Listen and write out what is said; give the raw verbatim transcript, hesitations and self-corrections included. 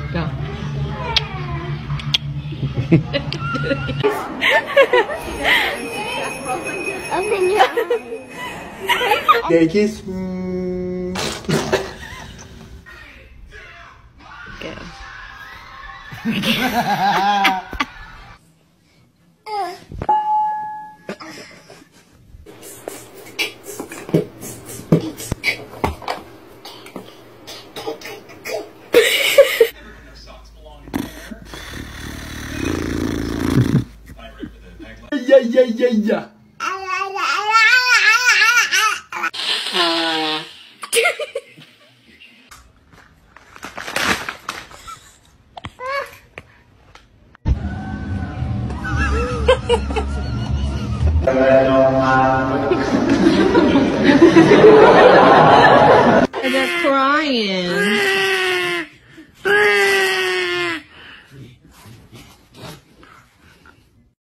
Go. Open your eyes. Yeah, kiss. Go. Yeah, yeah, yeah, yeah.